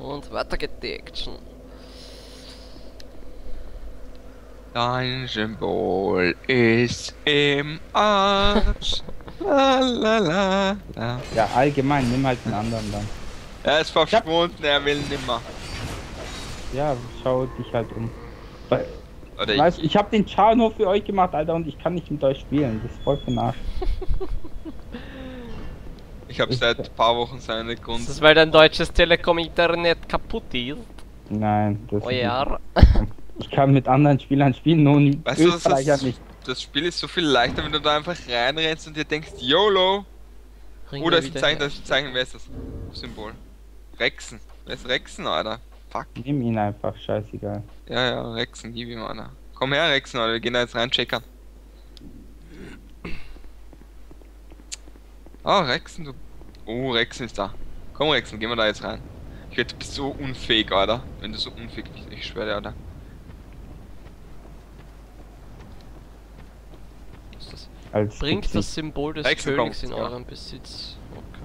Und weiter geht die Action. Dein Symbol ist im Arsch. La la la la. Ja, allgemein, nimm halt einen anderen dann. Er ist verschwunden, er will nimmer. Ja, schau dich halt um. Weil, Oder weißt, ich habe den Char nur für euch gemacht, Alter, und ich kann nicht mit euch spielen. Das ist voll für den Arsch. ich habe seit ein paar Wochen seine Grund. Ist das, weil dein deutsches Telekom-Internet kaputt ist? Nein, das Oh ist ja. nicht. Ich kann mit anderen Spielern spielen, nur die Weißt du, Österreicher nicht. das Spiel ist so viel leichter, wenn du da einfach reinrennst und dir denkst, YOLO! Oder ist ein Zeichen, wer ist das? Symbol. Rexen. Wer ist Rexen, Alter? Fuck. Nimm ihn einfach, scheißegal. Ja, Rexen, gib ihm, Alter. Komm her, Rexen, Alter, wir gehen da jetzt rein checkern. Oh, Rexen, du. Oh, Rexen ist da. Komm, Rexen, gehen wir da jetzt rein. Ich werde, du bist so unfähig, Alter. Wenn du so unfähig bist, ich schwöre dir, Alter. Was ist das? Als Bringt Pixie. das Symbol des Rexen Königs kommt, in ja. euren Besitz. Okay.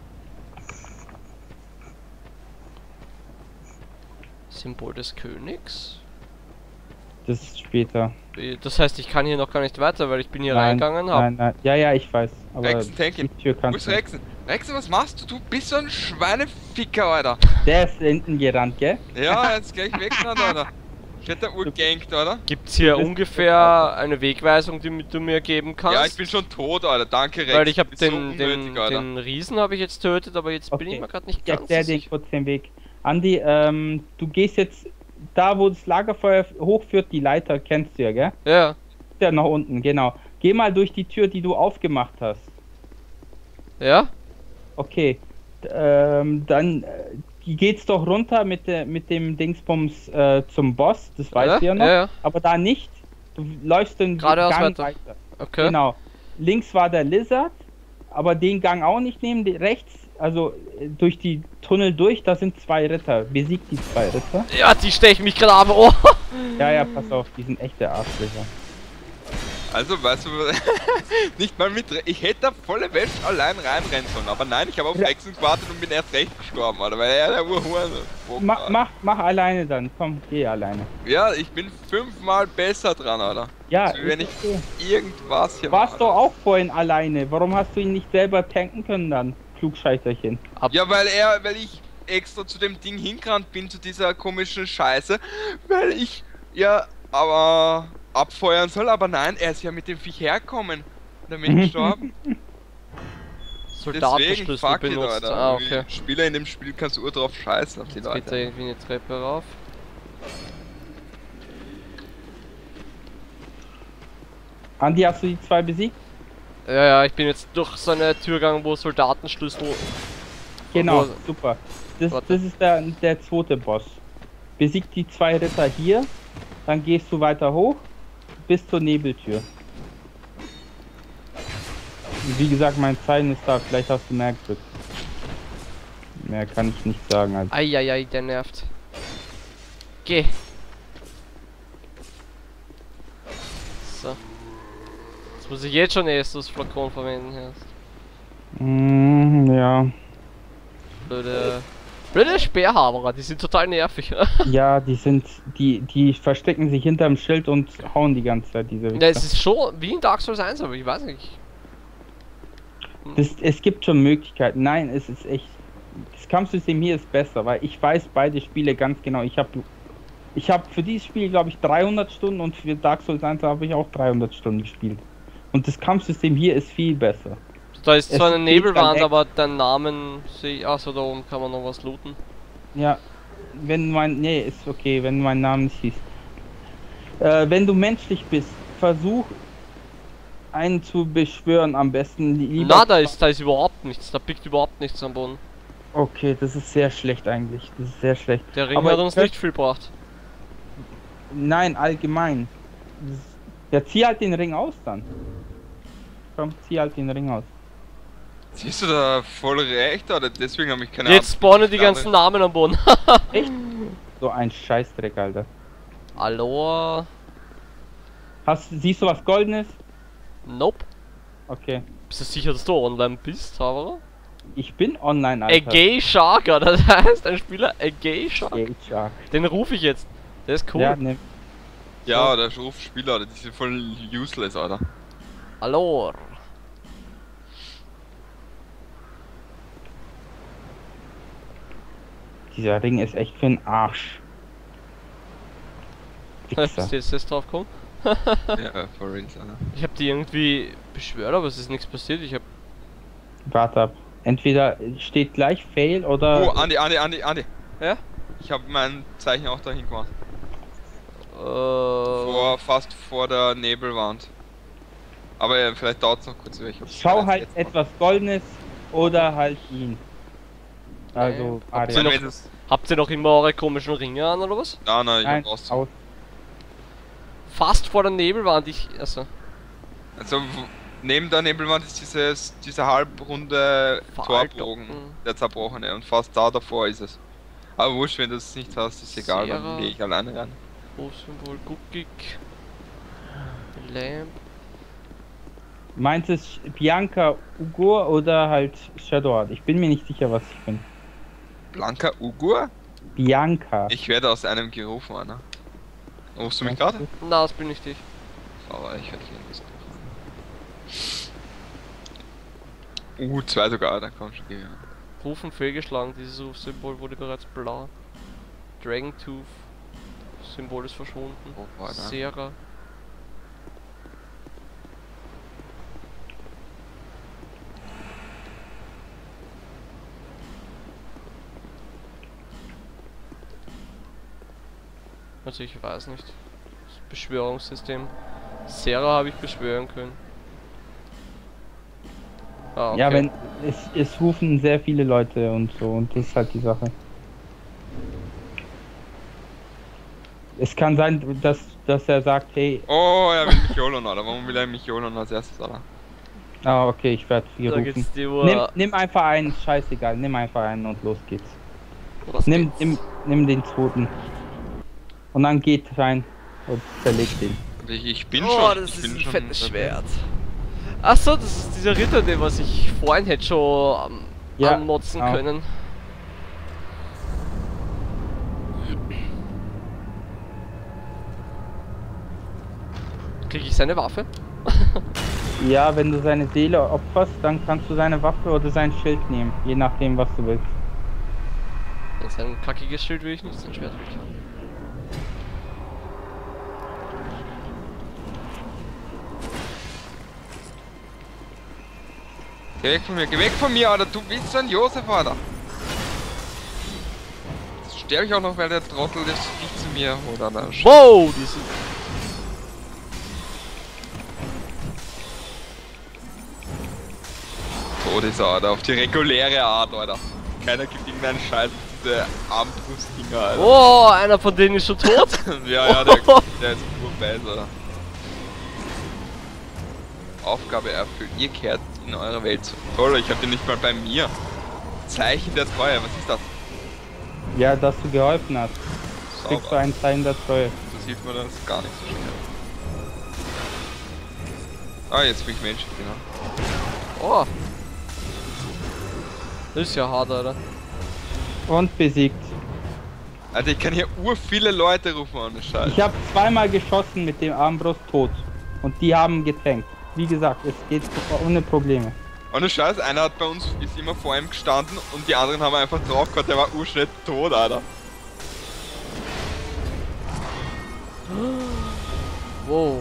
Symbol des Königs? Das ist später. Das heißt, ich kann hier noch gar nicht weiter, weil ich bin hier reingegangen, hab. Nein. Ja, ich weiß. Aber Rexen, tank die ihn. Tür Wo kannst ist du. Rexen? Rexen, was machst du? Du bist so ein Schweineficker, Alter. Der ist hinten gerannt, gell? Ja, jetzt gleich weggerannt, Alter. Ich hätte da urgankt, oder? Gibt's hier Du bist- ungefähr eine Wegweisung, die du mir geben kannst? Ja, ich bin schon tot, Alter. Danke, Rex. Weil ich habe Du bist so unnötig, Alter. den Riesen habe ich jetzt tötet, aber jetzt bin ich mir gerade nicht Ich ganz erklär dir sicher. kurz den Weg. Andi, du gehst jetzt da, wo das Lagerfeuer hochführt, die Leiter kennst du ja, gell? Ja, Ja, nach unten, genau. Geh mal durch die Tür, die du aufgemacht hast. ja? Okay. Dann geht's doch runter mit dem Dingsbums zum Boss, das weißt du ja noch. Ja. Aber da nicht. Du läufst den Geradeaus Gang weiter. weiter. Okay. Genau. Links war der Lizard, aber den Gang auch nicht nehmen. Rechts, also durch die Tunnel durch, da sind 2 Ritter. Besiegt die 2 Ritter. Ja, die stechen mich gerade ab. Oh. Ja, pass auf, die sind echte Arschlöcher. Also, weißt du, nicht mal mit. Ich hätte da volle Wäsche allein reinrennen sollen, aber nein, ich habe auf Rexen gewartet und bin erst recht gestorben, Alter, weil er der Urhuren. Mach alleine dann. Komm, geh alleine. Ja, ich bin 5-mal besser dran, Alter. Ja, Also, wenn ich ist okay. irgendwas hier Warst mache, doch auch vorhin alleine. Warum hast du ihn nicht selber tanken können dann? Klugscheißerchen. Ja, weil ich extra zu dem Ding hingerannt bin, zu dieser komischen Scheiße, weil ich ja aber abfeuern soll, aber nein, er ist ja mit dem Viech herkommen. Dann bin ich gestorben. Deswegen, Soldatenschlüssel fuck it, benutzt. Alter. Ah, okay. Spieler in dem Spiel kannst du drauf scheißen auf die Jetzt geht da Leute. irgendwie eine Treppe rauf. Andi, hast du die 2 besiegt? Ja, ich bin jetzt durch so eine Tür gegangen, wo Soldatenschlüssel. Genau, Wo- super. Das Warte. ist der zweite Boss. Besiegt die 2 Ritter hier, dann gehst du weiter hoch bis zur Nebeltür. Und wie gesagt, mein Zeichen ist da, vielleicht hast du mehr Glück. Mehr kann ich nicht sagen. Also. Eieiei, der nervt. Geh. So. Jetzt muss ich jetzt schon erst das Flakon verwenden. Erst. Ja. Blöde Speerhaberer, die sind total nervig. Ja, die verstecken sich hinterm Schild und hauen die ganze Zeit diese Ja, es ist schon wie in Dark Souls 1, aber ich weiß nicht. Es gibt schon Möglichkeiten. Nein, es ist echt. Das Kampfsystem hier ist besser, weil ich weiß beide Spiele ganz genau. Ich habe für dieses Spiel, glaube ich, 300 Stunden und für Dark Souls 1 habe ich auch 300 Stunden gespielt. Und das Kampfsystem hier ist viel besser. Da ist Es zwar eine geht Nebelwand, dann aber deinen Namen sehe ich. Achso, da oben kann man noch was looten. Ja, nee, ist okay, wenn du meinen Namen nicht siehst. Wenn du menschlich bist, versuch einen zu beschwören am besten. Lieber. Na, da ist überhaupt nichts. Da pickt überhaupt nichts am Boden. Okay, das ist sehr schlecht eigentlich. Das ist sehr schlecht. Der Ring Aber hat uns ich- nicht viel gebracht. Nein, allgemein. Ja, zieh halt den Ring aus dann. Komm, zieh halt den Ring aus. Siehst du da voll recht, oder? Deswegen habe ich keine Jetzt spawnen die Ahnung. ganzen Namen am Boden. Echt? So ein Scheißdreck, Alter. Hallo? Siehst du was Goldenes? Nope. Okay. Bist du sicher, dass du online bist, aber? Ich bin online, A Alter. Gay Sharker, das heißt ein Spieler A Gay Shark. Gay Shark. Den rufe ich jetzt. Der ist cool. Ja, ne. Ja, der Rufspieler, Alter, die sind voll useless, Alter. Hallo. Dieser Ring ist echt für den Arsch. Ist Wichser. jetzt das drauf kommen? Ja, for real, Alter. Ich hab die irgendwie beschwört, aber es ist nichts passiert. Ich hab. Warte ab. Entweder steht gleich Fail oder. Oh, Andi. Ja? Ich habe mein Zeichen auch dahin gemacht. Fast vor der Nebelwand. Aber ja, vielleicht dauert es noch kurz. Schau halt etwas Goldenes oder halt ihn. Also, Habt Aria. ihr noch- Habt ihr noch immer eure komischen Ringe an oder was? Nein, ich Nein, hab raus. aus. Fast vor der Nebelwand. Also. Also neben der Nebelwand ist dieser halbrunde Veralter. Torbogen, der zerbrochene, und fast da davor ist es. Aber wurscht, wenn du es nicht hast, ist egal, Sierra. dann gehe ich alleine rein. Rufsymbol, Guckig. Lamp. Meint es Bianca Ugur oder halt Shadowheart? Ich bin mir nicht sicher, was ich bin. Blanka Ugur? Bianca. Ich werde aus einem gerufen, Anna. Rufst du mich gerade? Na, das bin ich dich. Aber ich werde hier nicht gerufen. 2 sogar, dann komm schon, geh her. Rufen fehlgeschlagen, dieses Rufsymbol wurde bereits blau. Dragon Tooth. Symbol ist verschwunden. Oh, Alter. Sera. Also ich weiß nicht. Das Beschwörungssystem. Sera habe ich beschwören können. Ah, okay. Ja, wenn es rufen sehr viele Leute und so, und das ist halt die Sache. Es kann sein, dass er sagt, hey, Oh, er will mich YOLOn, Alter. Warum will er mich YOLOn als erstes, Alter? okay, ich werde hier Da rufen. geht's die Uhr. Nimm einfach einen, scheißegal, nimm einfach einen und los geht's. Was Nimm geht's? den zweiten. Und dann geht rein und zerlegt den. Ich bin Oh, schon. das ich ist bin ein schon fettes dabei. Schwert. Achso, das ist dieser Ritter, den was ich vorhin hätte schon Ja, anmotzen genau. können. Krieg ich seine Waffe? Ja, wenn du seine Seele opferst, dann kannst du seine Waffe oder sein Schild nehmen, je nachdem, was du willst. Sein kackiges Schild will ich nicht, sein Schwert will ich haben. Geh weg von mir, Alter, du bist so ein Josef, Alter. Jetzt sterbe ich auch noch, weil der Trottel das Viech zu mir holt, Alter. Wow, die sind... Tot ist er, Alter, auf die reguläre Art, Alter. Keiner gibt irgendeinen Scheiß, diese Armbrustdinger, Alter. Oh, einer von denen ist schon tot. Ja, der ist pur bad, Alter. Aufgabe erfüllt. Ihr kehrt in eure Welt zurück. Toll, ich hab den nicht mal bei mir. Zeichen der Treue, was ist das? Ja, dass du geholfen hast. Kriegst du Sauber. ein Zeichen der Treue. Das hilft mir das gar nicht so schnell. Ah, jetzt bin ich Mensch, genau. Oh. Das ist ja hart, Alter. Und besiegt. Alter, ich kann hier viele Leute rufen, ohne Scheiß. Ich habe zweimal geschossen mit dem Armbrust tot. Und die haben getankt. Wie gesagt, es geht ohne Probleme. Ohne Scheiß, einer hat bei uns, ist immer vor ihm gestanden und die anderen haben einfach drauf gehabt, der war urschnell tot, Alter. Wow.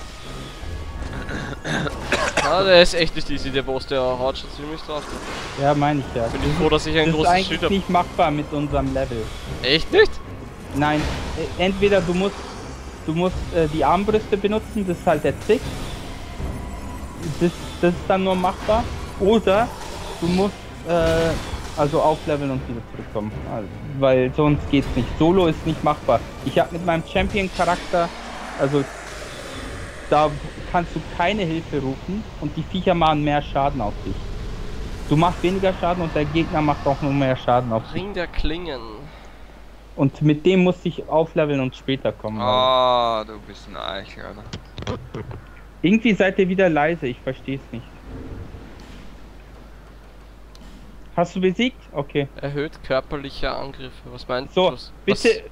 Ja, der ist echt nicht easy, der Boss, der haut schon ziemlich drauf. Ja, meine ich ja. Bin ich froh, dass ich ein Das ist großes eigentlich Schild habe. nicht machbar mit unserem Level. Echt nicht? Nein, entweder du musst die Armbrüste benutzen, das ist halt der Trick. Das ist dann nur machbar. Oder du musst also aufleveln und wieder zurückkommen. Also, weil sonst geht's nicht. Solo ist nicht machbar. Ich habe mit meinem Champion-Charakter, also da kannst du keine Hilfe rufen und die Viecher machen mehr Schaden auf dich. Du machst weniger Schaden und der Gegner macht auch nur mehr Schaden auf dich. Ring der Klingen. Und mit dem musste ich aufleveln und später kommen. Ah, du bist ein Eichel, Alter. Irgendwie seid ihr wieder leise, ich verstehe es nicht. Hast du besiegt? Okay. Erhöht körperliche Angriffe. Was meinst So, du? bitte.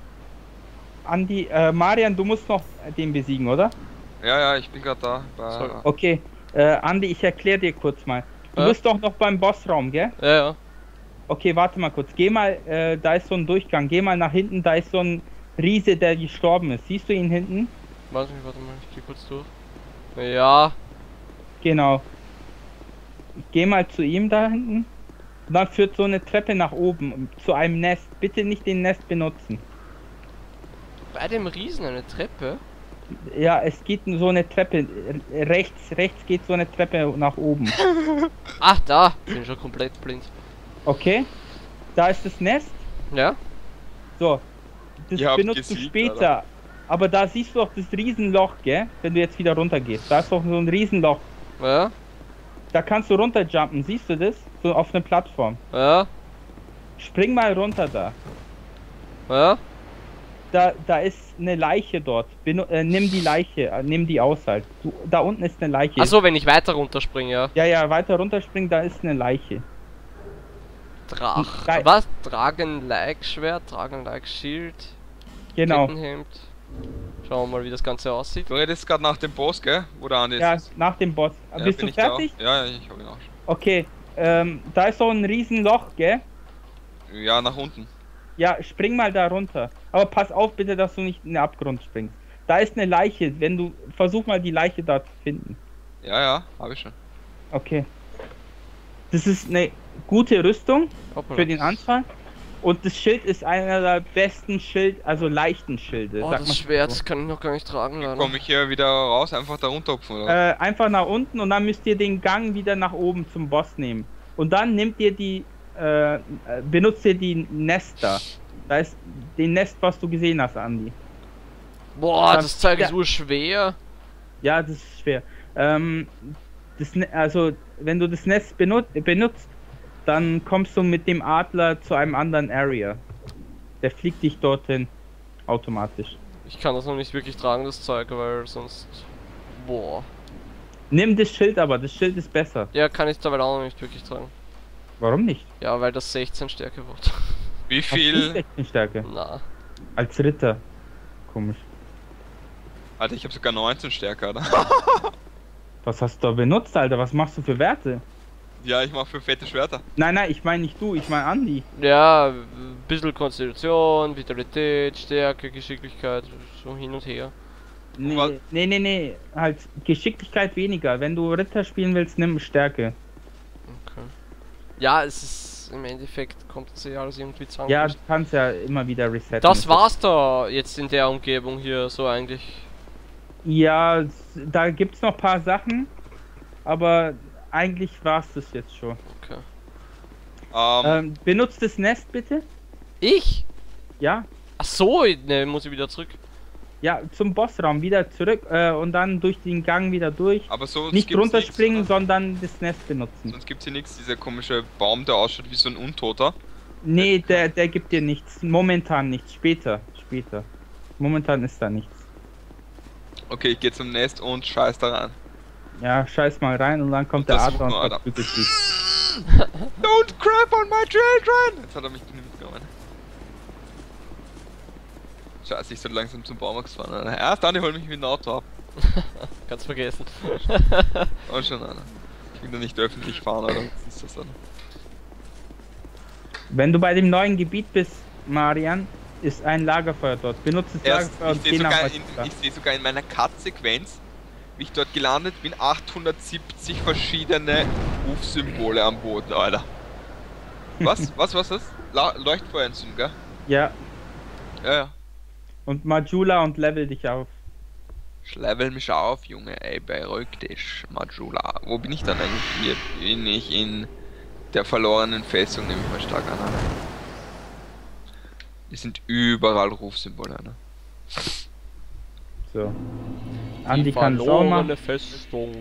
Andi, Marian, du musst noch den besiegen, oder? Ja, ich bin gerade da. Sorry. Okay. Andi, ich erkläre dir kurz mal. Du Ja? bist doch noch beim Bossraum, gell? Ja. Okay, warte mal kurz. Geh mal, da ist so ein Durchgang. Geh mal nach hinten, da ist so ein Riese, der gestorben ist. Siehst du ihn hinten? Warte mal, ich geh kurz durch. Ja. Genau. Geh mal zu ihm da hinten. Und dann führt so eine Treppe nach oben zu einem Nest. Bitte nicht den Nest benutzen. Bei dem Riesen eine Treppe? Ja, es geht so eine Treppe. Rechts geht so eine Treppe nach oben. Ach, da. Bin schon komplett blind. Okay? Da ist das Nest. Ja? So. Das Ihr habt benutzt du gesiegt, später. Alter. Aber da siehst du doch das Riesenloch, gell? Wenn du jetzt wieder runter gehst. Da ist doch so ein Riesenloch. Ja? Da kannst du runterjumpen. Siehst du das? So auf eine Plattform. Ja? Spring mal runter da. Ja? Da ist eine Leiche dort. Nimm die Leiche, nimm die aus halt. Da unten ist eine Leiche. Achso, wenn ich weiter runterspringe, ja. Ja, weiter runterspringen, da ist eine Leiche. Drei- Was? Dragon-like-Schwert, Dragon-like-Shield, Genau. Kettenhemd. Schauen wir mal, wie das Ganze aussieht. Du redest gerade nach dem Boss, gell? Wo der Andi Ja, ist. nach dem Boss. Ja, Bist bin du ich da auch. fertig? Ja, ich hab ihn auch schon. Okay. Da ist so ein Riesenloch, gell? Ja, nach unten. Ja, spring mal da runter. Aber pass auf bitte, dass du nicht in den Abgrund springst. Da ist eine Leiche. Versuch mal die Leiche da zu finden. Ja, hab ich schon. Okay. Das ist eine gute Rüstung Hoppala. für den Anfang. Und das Schild ist einer der besten leichten Schilde. Oh, sag das mal Schwert so. kann ich noch gar nicht tragen, leider. Komm ich hier wieder raus, einfach da runterhupfen, oder? Einfach nach unten und dann müsst ihr den Gang wieder nach oben zum Boss nehmen. Und dann benutzt ihr die Nester. Da ist den Nest, was du gesehen hast, Andi. Boah, Dann- das Zeug ist ja. urschwer. Ja, das ist schwer. Also, wenn du das Nest benutzt, dann kommst du mit dem Adler zu einem anderen Area. Der fliegt dich dorthin automatisch. Ich kann das noch nicht wirklich tragen, das Zeug, weil sonst... Boah. Nimm das Schild aber, das Schild ist besser. Ja, kann ich dabei auch noch nicht wirklich tragen. Warum nicht? Ja, weil das 16 Stärke wird. Wie Hast du viel? 16 Stärke? Na. Als Ritter. Komisch. Alter, ich hab sogar 19 Stärke, oder? Was hast du da benutzt, Alter? Was machst du für Werte? Ja, ich mach für fette Schwerter. Nein, ich meine nicht du, ich meine Andi. Ja, ein bisschen Konstitution, Vitalität, Stärke, Geschicklichkeit, so hin und her. Was? Nee. Halt Geschicklichkeit weniger. Wenn du Ritter spielen willst, nimm Stärke. Okay. Ja, es ist im Endeffekt kommt das ja alles irgendwie zusammen. Ja, du kannst ja immer wieder resetten. Das war's da jetzt in der Umgebung hier so eigentlich. Ja, da gibt's noch ein paar Sachen, aber eigentlich war's das jetzt schon. Okay. Benutzt das Nest bitte? Ich? Ja? Ach so, ne, muss ich wieder zurück. Ja, zum Bossraum wieder zurück und dann durch den Gang wieder durch. Aber so Nicht gibt's runterspringen, nichts, sondern das Nest benutzen. sonst gibt's hier nichts, dieser komische Baum, der ausschaut wie so ein Untoter. Nee, der gibt dir nichts. Momentan nichts. Später. Momentan ist da nichts. Okay, ich geh zum Nest und scheiß da rein. Ja, scheiß mal rein und dann kommt Und der das Adler und suchen wir, Alter. verprügelt dich. Don't crap on my children! Jetzt hat er mich mitgenommen. Scheiße, ich soll langsam zum Baumarkt fahren. Alter. Erst dann, ich hol mich mit dem Auto ab. Ganz vergessen. Und schon, Alter. Ich will da nicht öffentlich fahren, oder? Was ist das dann? Wenn du bei dem neuen Gebiet bist, Marian, ist ein Lagerfeuer dort. Benutze das Lagerfeuer und geh nach Alcatraz. Ich sehe sogar in meiner Cut-Sequenz, wie ich dort gelandet bin, 870 verschiedene Rufsymbole am Boden, Alter. Was ist das? Leuchtfeuerentzündung, gell? Ja, Ja. und Majula und level dich auf. Ich level mich auf, Junge, ey, beruhig dich, Majula. Wo bin ich dann eigentlich? Hier bin ich in der verlorenen Festung, nehme ich mal stark an, Alter. Es sind überall Rufsymbole, ne? So. Andi kann es auch machen. Festung.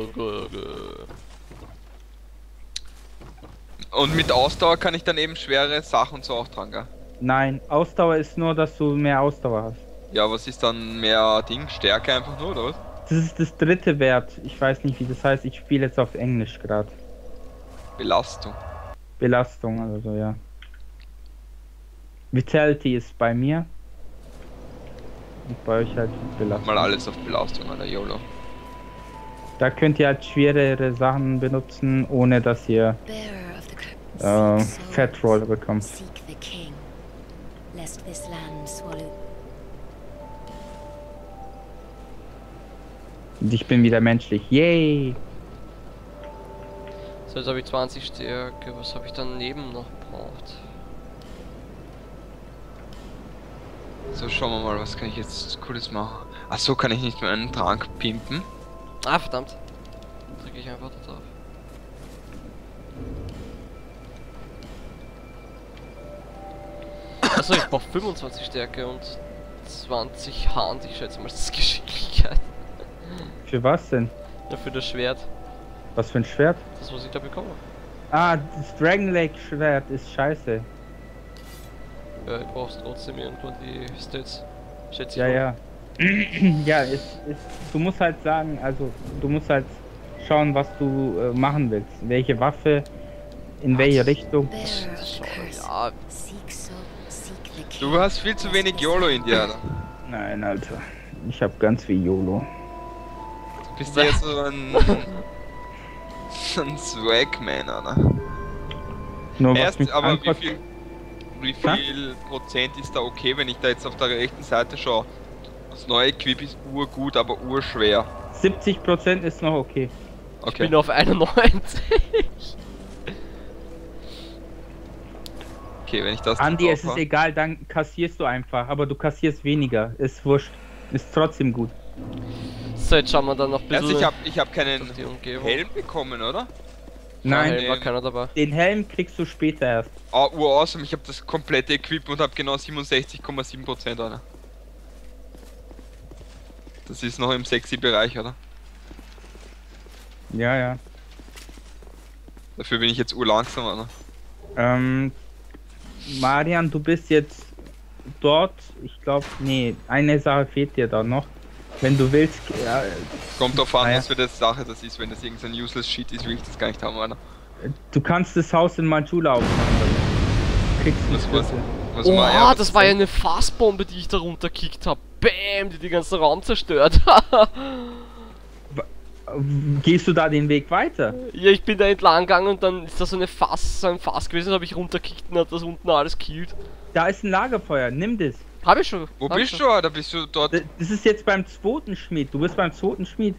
Und mit Ausdauer kann ich dann eben schwere Sachen und so auch dran, gell? Nein, Ausdauer ist nur, dass du mehr Ausdauer hast. Ja, was ist dann mehr Ding? Stärke einfach nur, oder was? Das ist das dritte Wert. Ich weiß nicht, wie das heißt. Ich spiele jetzt auf Englisch gerade. Belastung. Belastung, also ja. Vitality ist bei mir. Und bei euch halt Belastung. Mal alles auf Belastung, oder YOLO. Da könnt ihr halt schwerere Sachen benutzen, ohne dass ihr Bearer of the seek Fat Roll bekommt. Seek the king, lest this land swallow. Und ich bin wieder menschlich. Yay! So, jetzt habe ich 20 Stärke. Was habe ich daneben noch braucht? So, schauen wir mal, was kann ich jetzt Cooles machen. Ach so, kann ich nicht mehr einen Trank pimpen? Ah, verdammt. Drücke ich einfach da drauf. Achso, ich brauche 25 Stärke und 20 Hand. Ich schätze mal, das ist Geschicklichkeit. Für was denn? Ja, für das Schwert. Was für ein Schwert? Das, was ich da bekomme. Ah, das Dragon Lake Schwert ist scheiße. Ja, ich brauch's trotzdem irgendwo die Stats. Schätze ich Ja, mal. ja. Ja, du musst halt sagen, also du musst halt schauen, was du machen willst. Welche Waffe, in welche Richtung. Bearer of the Schau, curse, ja, seek the king. Du hast viel zu wenig YOLO in dir, oder? Nein, Alter. Ich hab ganz viel YOLO. Du bist ja jetzt so ein... so ein Swagman, oder? Nur was Erst, mich aber ankotzt- wie viel Prozent ist da okay, wenn ich da jetzt auf der rechten Seite schaue? Das neue Equip ist urgut, aber urschwer. 70% ist noch okay. ich Okay. bin auf 91. Okay, wenn ich das Andi, drauf es ist hab. egal, dann kassierst du einfach, aber du kassierst weniger. Ist wurscht. Ist trotzdem gut. So, jetzt schauen wir dann noch ein bisschen Erst, ich hab keinen auf die Umgebung. Helm bekommen, oder? Nein, Helm war keiner dabei. den Helm kriegst du später erst. Ah, awesome, ich habe das komplette Equip und habe genau 67,7%, oder? Das ist noch im sexy Bereich, oder? Ja, ja. Dafür bin ich jetzt urlangsam, oder? Marian, du bist jetzt dort. Ich glaube, nee, eine Sache fehlt dir da noch. Wenn du willst, ja, Kommt drauf an, Naja. was für das Sache das ist. Wenn das irgendein useless Shit ist, will ich das gar nicht haben, oder? du kannst das Haus in Manchula aufmachen. Dann kriegst du Was- Schlüssel. Was Oh, was das war ja eine Fassbombe, die ich da runterkickt habe. Bäm, die den ganzen Raum zerstört. Gehst du da den Weg weiter? Ja, ich bin da entlang gegangen und dann ist da so ein Fass gewesen, da habe ich runterkickt und hat das unten alles killt. Da ist ein Lagerfeuer, nimm das. Habe ich schon. Wo hab ich bist schon. du? Da bist du dort. Das ist jetzt beim zweiten Schmied. Du bist beim zweiten Schmied.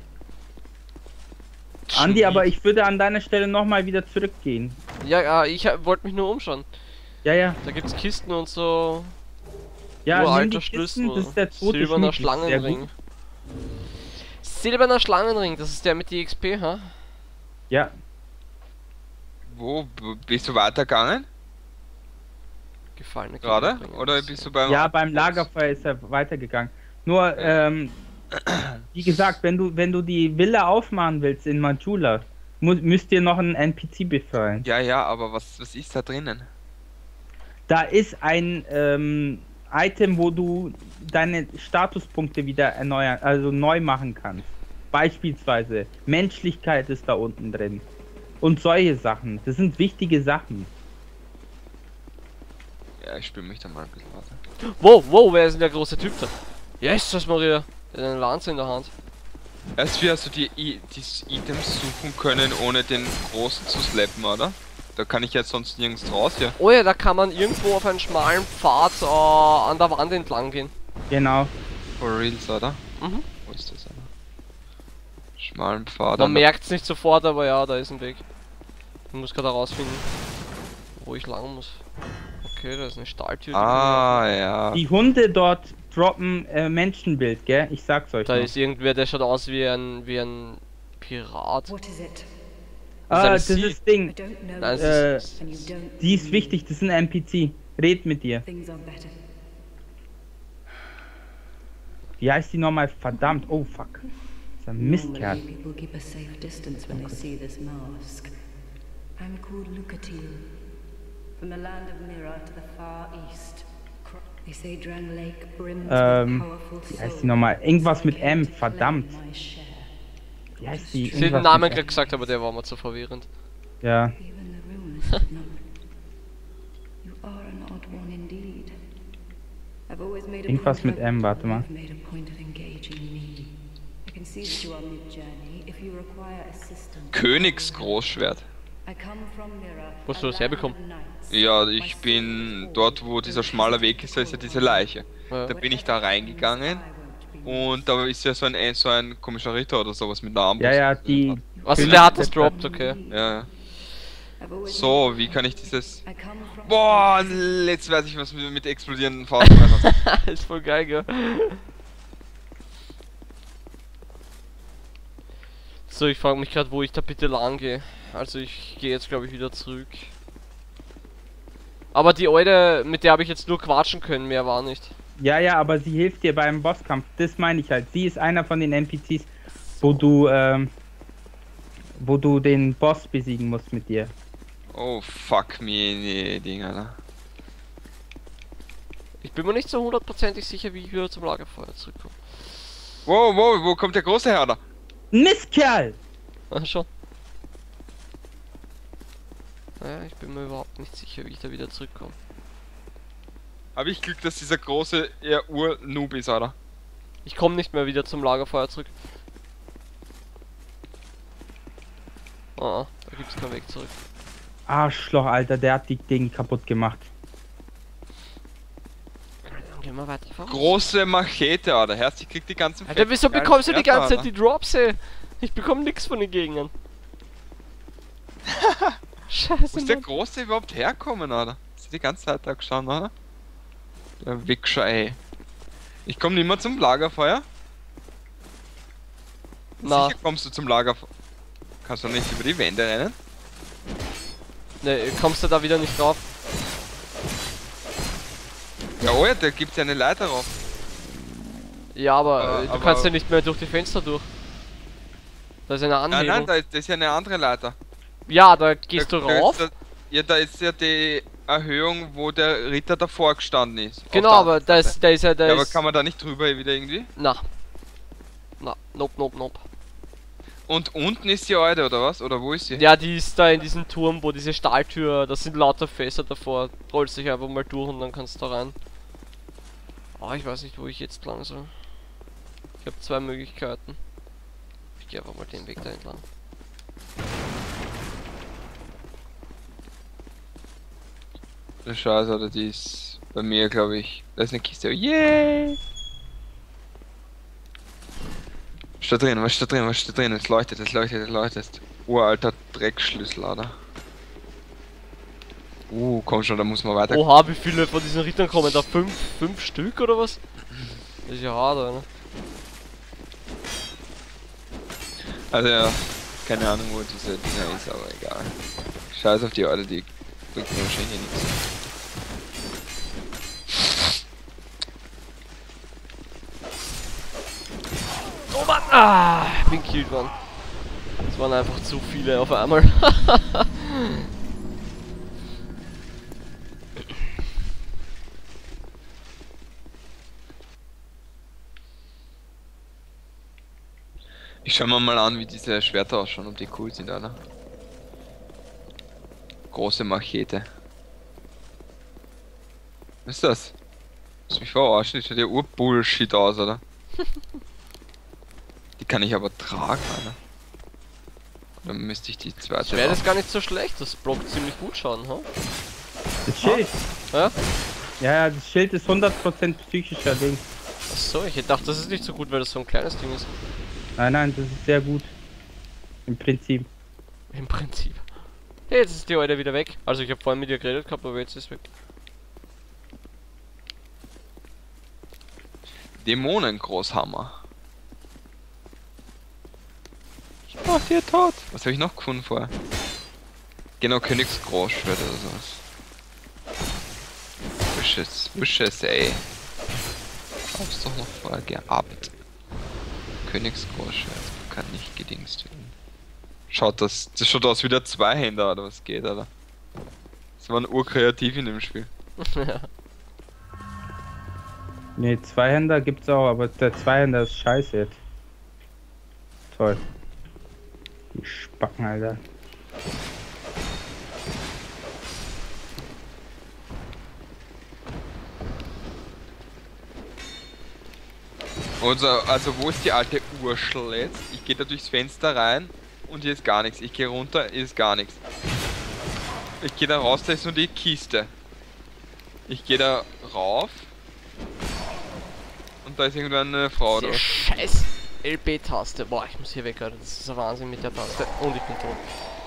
Andi, aber ich würde an deiner Stelle nochmal wieder zurückgehen. Ja, ich wollte mich nur umschauen. Ja, ja. Da gibt's Kisten und so. Ja, nimm uralter die Kisten, das ist der zweite Silberner Schmied. das ist sehr Schlangenring. gut. Silberner Schlangenring, das ist der mit die XP, ha? Ja, Wo? Bist du weitergegangen? Gefallene Gerade? Kinder bringen. Oder bist du beim... ja, beim Lagerfeuer ist er weitergegangen. Nur, wie gesagt, wenn du die Villa aufmachen willst in Manchula, müsst ihr noch einen NPC befreien. Ja, ja, aber was ist da drinnen? Da ist ein Item, wo du deine Statuspunkte wieder erneuern, also neu machen kannst. Beispielsweise Menschlichkeit ist da unten drin. Und solche Sachen. Das sind wichtige Sachen. Ja, ich spüre mich da mal ein bisschen weiter. Wow, wer ist denn der große Typ da? Jesus Maria, der hat eine Lanze in der Hand. Erst wie hast du die Items suchen können, ohne den großen zu slappen, oder? Da kann ich jetzt sonst nirgends raus, ja. Oh ja, da kann man irgendwo auf einen schmalen Pfad an der Wand entlang gehen. Genau. For reals, oder? Mhm. Wo ist das, oder? Schmalen Pfad. Man merkt es nicht sofort, aber ja, da ist ein Weg. Ich muss gerade herausfinden, wo ich lang muss. Okay, da ist eine Stahltür. die Ah, ja. Die Hunde dort droppen Menschenbild, gell? Ich sag's euch. Da noch. ist irgendwer, der schaut aus wie ein Pirat. What is it? Das Sie. ist Ding. I don't know. Nein, Äh, es And you ist, don't Die ist wichtig, das ist ein NPC. Red mit dir. Things are better. Wie heißt die nochmal? Verdammt. Oh fuck. Das ist ein Mistkerl. Normally, people keep a safe distance when they see this mask. I'm called Lucatil, from the land of Mira to the far east. They say Drang Lake brims with powerful Wie heißt die souls. nochmal? Irgendwas So I mit came M, to claim verdammt. my share. Wie heißt die? ich hätte den Irgendwas Namen mit gerade M. gesagt, aber der war mir zu verwirrend. Ja. Even the rumors did not Irgendwas mit M, warte mal. Königsgroßschwert. Musst du das herbekommen? Ja, ich bin dort, wo dieser schmale Weg ist, da ist ja diese Leiche. Ja. Da bin ich da reingegangen und da ist ja so ein komischer Ritter oder sowas mit einer Armbrust. Ja, die... Also der hat das droppt, okay. Ja. So, wie kann ich dieses... Boah, jetzt weiß ich, was mit explodierenden Faustmessern. Ist voll geil, gell? So, ich frage mich gerade, wo ich da bitte lang gehe. Also ich gehe jetzt, glaube ich, wieder zurück. Aber die Alte, mit der habe ich jetzt nur quatschen können, mehr war nicht. Ja, aber sie hilft dir beim Bosskampf. Das meine ich halt. Sie ist einer von den NPCs, wo du den Boss besiegen musst mit dir. Oh, fuck me, nee, Dinger, ne? Ich bin mir nicht so hundertprozentig sicher, wie ich wieder zum Lagerfeuer zurückkomme. Wow, wo kommt der große Herr da? Mistkerl! Ah, schon. Naja, ich bin mir überhaupt nicht sicher, wie ich da wieder zurückkomme. Hab ich Glück, dass dieser große eher Ur-Noob ist, oder? Ich komme nicht mehr wieder zum Lagerfeuer zurück. Da gibt's keinen Weg zurück. Arschloch, Alter, der hat die Dinge kaputt gemacht. Dann gehen wir weiter voraus. Große Machete, oder? Herz, ich krieg die ganzen... Alter, wieso fetten bekommst du die Schwerter, ganze Zeit Alter. die Drops, ey? Ich bekomme nix von den Gegnern. Scheiße, Wo ist der Mann. Große überhaupt herkommen, oder? Ist die ganze Zeit da geschaut, oder? Der Wichser, ey. Ich komme nicht mehr zum Lagerfeuer. Na, Sicher kommst du zum Lagerfeuer. Kannst du nicht über die Wände rennen? ne, kommst du da wieder nicht drauf? Ja, oh ja, da gibt's ja eine Leiter rauf. Ja, aber du aber- kannst ja nicht mehr durch die Fenster durch. Da ist eine Anhebung. Nein, das ist ja eine andere Leiter. Ja, da gehst du Da ist rauf. ja, da ist ja die Erhöhung, wo der Ritter davor gestanden ist. Auf Genau, der aber anderen da Seite. ist ja, da Ja, aber ist... kann man da nicht drüber wieder irgendwie? Na. Na, nope. Und unten ist die Alte, oder was? Oder wo ist sie? Ja, die ist da in diesem Turm, wo diese Stahltür, das sind lauter Fässer davor. Rollst dich einfach mal durch und dann kannst du da rein. Oh, ich weiß nicht, wo ich jetzt lang soll. Ich habe zwei Möglichkeiten. Ich gehe einfach mal den Weg da entlang. Der Scheiße, oder die ist bei mir, glaube ich. Da ist eine Kiste. Yay! Was steht drin? Es leuchtet. Uralter Dreckschlüssel, oder? Komm schon, da muss man weiter. Oha, wie viele von diesen Rittern kommen da? Fünf Stück oder was? Das ist ja hart, ne? Also ja, keine Ahnung, wo diese Dinger ist, aber egal. Scheiß auf die Alte, die bringt mir wahrscheinlich hier nichts. Oh Mann! Ah, bin killed worden. Es waren einfach zu viele auf einmal. Ich schau mir mal an, wie diese Schwerter ausschauen, ob die cool sind, oder? Große Machete. Was ist das? Lass mich verarschen, das schaut ja Urbullshit aus, oder? Die kann ich aber tragen, oder? Dann müsste ich die zweite... Schwert ist gar nicht so schlecht, das blockt ziemlich gut Schaden, ha? Das Schild. Ja? Ja, das Schild ist 100% psychischer Ding. Achso, ich hätte gedacht, das ist nicht so gut, weil das so ein kleines Ding ist. Nein, das ist sehr gut. Im Prinzip. Im Prinzip. Hey, jetzt ist die heute wieder weg. Also ich habe vorhin mit ihr geredet gehabt, aber jetzt ist weg. Dämonengroßhammer. Ich mach dir tot. Was habe ich noch gefunden vorher? Genau, Königsgroßschwert oder sowas. Wishes, ey. Hab's doch noch vorher gehabt. Königsgroßschwert kann nicht gedingst werden. Schaut das schaut aus wie der Zweihänder oder was geht, oder? Das waren urkreativ in dem Spiel. Ja. Ne, Zweihänder gibt's auch, aber der Zweihänder ist scheiße jetzt. Toll. Die Spacken, Alter. Also wo ist die alte Urschel jetzt? Ich gehe da durchs Fenster rein und hier ist gar nichts. Ich gehe runter, hier ist gar nichts. Ich gehe da raus, da ist nur die Kiste. Ich gehe da rauf. Und da ist irgendwann eine Frau da. Diese scheiß LB-Taste. Boah, ich muss hier weg, Alter. Das ist ein Wahnsinn mit der Taste. Und ich bin tot.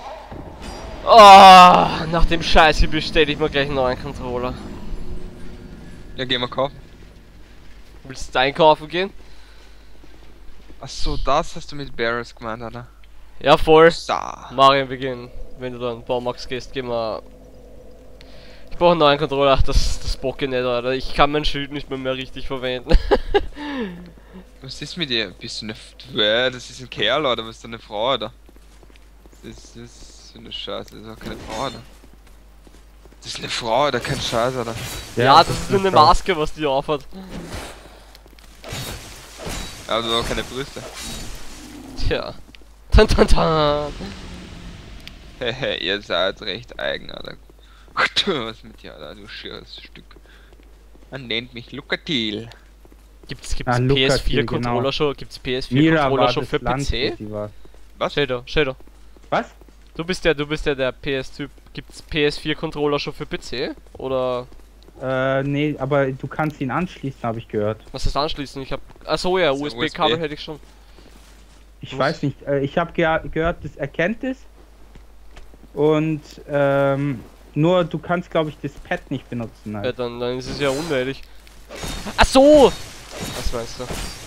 Oh, nach dem Scheiß hier bestelle ich mir gleich einen neuen Controller. Ja, gehen wir kaufen. Willst du einkaufen gehen? Achso, das hast du mit Barris gemeint, oder? Ja, voll. Da. Mario, wir gehen. Wenn du dann Baumax gehst, gehen wir. Ich brauche einen neuen Controller. Das bocke nicht, Alter. Ich kann mein Schild nicht mehr richtig verwenden. Was ist mit dir? Bist du eine... Das ist ein Kerl, oder? Was ist eine Frau, oder? Das ist so eine Scheiße. Das ist auch keine Frau, oder? Das ist eine Frau, oder? Kein Scheiß, oder? Ja, das ist nur eine Maske, was die aufhat. Aber du hast auch keine Brüste. Tja. Tan tan tan. Hehe, ihr seid recht eigen, Alter. Was mit dir, Alter, du schieres Stück. Man nennt mich Lucatil. Gibt's PS4 Controller schon? Gibt's PS4 Controller schon für PC? Was? Shadow. Was? Du bist ja der PS-Typ. Gibt's PS4 Controller schon für PC? Oder? Nee, aber du kannst ihn anschließen, habe ich gehört. Was ist anschließen? Ich hab. Achso, ja, USB-Kabel hätte ich schon. Ich weiß nicht, ich habe gehört, das erkennt es. Und nur du kannst, glaube ich, das Pad nicht benutzen. Halt. Ja, dann ist es ja unnötig. Ach so! Was meinst du?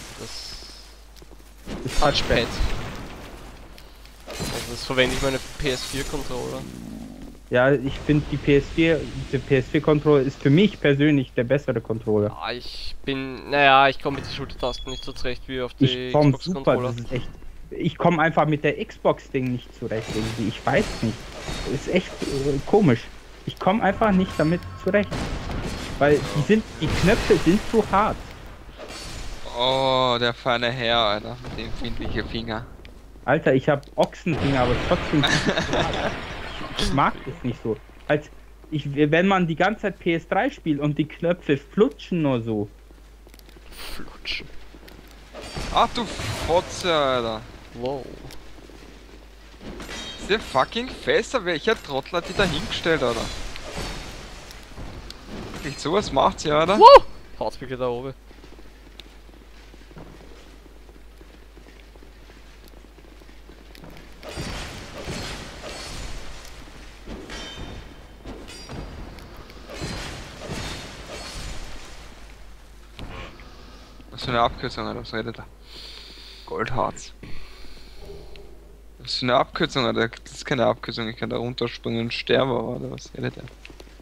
Das Touchpad. Also das verwende ich meine PS4-Controller. Ja, ich finde der PS4-Controller ist für mich persönlich der bessere Controller. Ah, ich komme mit den Schultertasten nicht so zurecht wie auf die Ich komme Xbox super, Controller. das ist echt. Ich komme einfach mit der Xbox-Ding nicht zurecht irgendwie. Ich weiß nicht. Das ist echt komisch. Ich komme einfach nicht damit zurecht. Weil die Knöpfe sind zu hart. Oh, der feine Herr, Alter. Mit dem empfindlichen Finger. Alter, ich habe Ochsenfinger, aber trotzdem. Ich mag das nicht so. Wenn man die ganze Zeit PS3 spielt und die Knöpfe flutschen nur so. Flutschen. Ach du Fotze, Alter. Wow. Ist der fucking fester? Welcher Trottel hat die da hingestellt, Alter? Nicht sowas macht sie, Alter? Wow! Haut's mich da oben. Was für eine Abkürzung, Alter? Was redet er? Goldharz. Was für eine Abkürzung, Alter? Das ist keine Abkürzung. Ich kann da runterspringen und sterben, oder was redet er?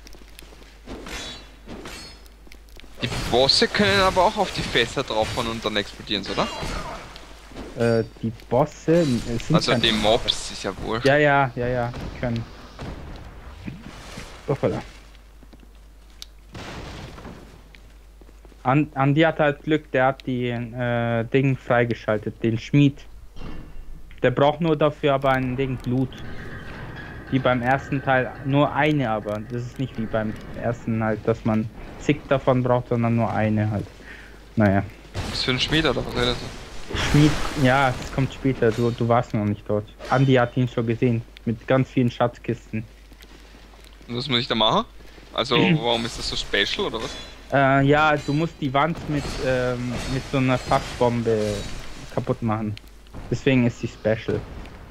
Die Bosse können aber auch auf die Fässer draufhauen und dann explodieren, oder? Die Bosse sind Also die Mobs ist ja wohl. Ja, können. Hoppala. Andi hat halt Glück, der hat die Ding freigeschaltet, den Schmied. Der braucht nur dafür aber ein Ding Blut. Wie beim ersten Teil nur eine, aber das ist nicht wie beim ersten halt, dass man zig davon braucht, sondern nur eine halt. Naja. Was für ein Schmied oder was redet er? Schmied, ja, das kommt später, du warst noch nicht dort. Andi hat ihn schon gesehen, mit ganz vielen Schatzkisten. Und was muss ich da machen? Also warum ist das so special oder was? Ja, du musst die Wand mit so einer Fassbombe kaputt machen. Deswegen ist sie special.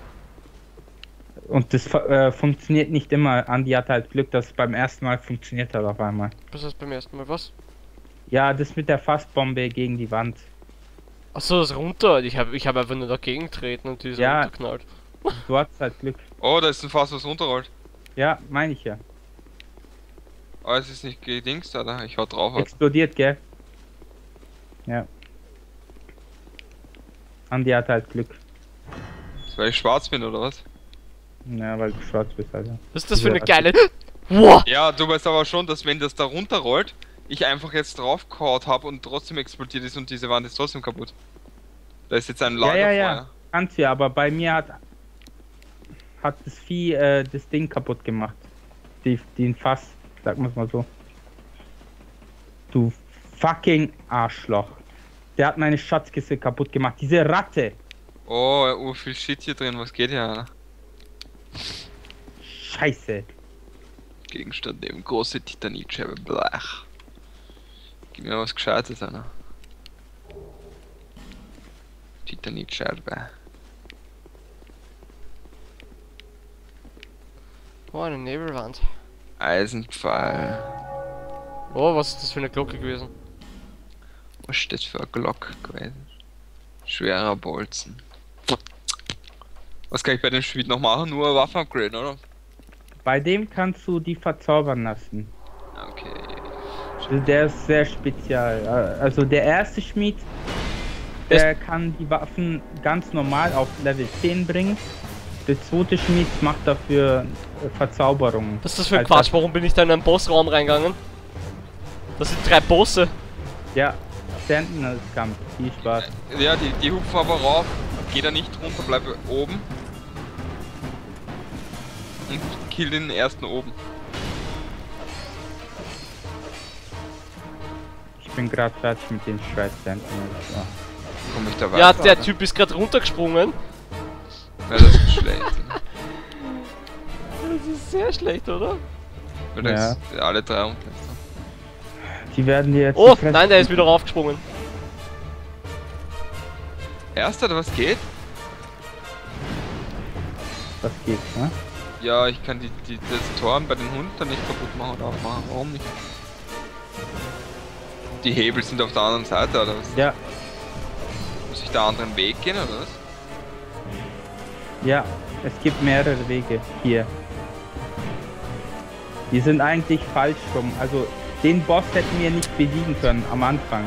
Und das funktioniert nicht immer. Andi hat halt Glück, dass es beim ersten Mal funktioniert hat auf einmal. Was heißt beim ersten Mal was? Ja, das mit der Fassbombe gegen die Wand. Achso, das runter. Ich hab einfach nur dagegen treten und die ist runterknallt. Du hast halt Glück. Oh, da ist ein Fass, was runterrollt. Ja, meine ich ja. Oh, es ist nicht gedingst, Alter. Ich hau drauf. Alter. Explodiert, gell? Ja. Andi hat halt Glück. Weil ich schwarz bin oder was? Ja, weil du schwarz bist, Alter. Was ist das für eine geile... Wow! Ja, du weißt aber schon, dass wenn das da runterrollt, ich einfach jetzt draufgehauen habe und trotzdem explodiert ist und diese Wand ist trotzdem kaputt. Da ist jetzt ein Lagerfeuer. Ja. Kannst du ja, aber bei mir hat das Vieh das Ding kaputt gemacht. Den Fass, sagen wir es mal so. Du fucking Arschloch. Der hat meine Schatzkiste kaputt gemacht. Diese Ratte. Oh, viel Shit hier drin. Was geht hier, Alter? Scheiße. Gegenstand neben große Titanitscheibe. Blech. Gib mir was Gescheites, Alter. Titanitscheibe. Oh, eine Nebelwand. Eisenpfeil. Oh, was ist das für eine Glocke gewesen? Was steht für eine Glock gewesen? Schwerer Bolzen. Was kann ich bei dem Schmied noch machen? Nur Waffen upgraden, oder? Bei dem kannst du die verzaubern lassen. Okay. Also der ist sehr spezial. Also der erste Schmied, der kann die Waffen ganz normal auf Level 10 bringen. Der zweite Schmied macht dafür Verzauberungen. Was ist das für ein Quatsch? Warum bin ich da in einen Bossraum reingegangen? Das sind 3 Bosse. Ja, Sentinels-Kampf. Viel Spaß. Ja, die hupfen aber rauf. Geh da nicht runter, bleib oben. Und kill den ersten oben. Ich bin gerade fertig mit den scheiß Sentinels. Ja. Komm ich da weiter? Ja, der oder? Typ ist gerade runtergesprungen. Ja, das ist schlecht. Das ist sehr schlecht, oder? Weil da Ja. ist alle 3 unten. Die werden dir jetzt. Oh, die Fresse- nein, der ist wieder raufgesprungen. Erster, oder was geht? Was geht, ne? Ja, ich kann das Tor bei den Hunden dann nicht kaputt machen oder aufmachen. Warum nicht? Die Hebel sind auf der anderen Seite, oder was? Ja, Muss ich da anderen Weg gehen, oder was? ja. Es gibt mehrere Wege hier. Die sind eigentlich falsch rum. Also den Boss hätten wir nicht besiegen können am Anfang.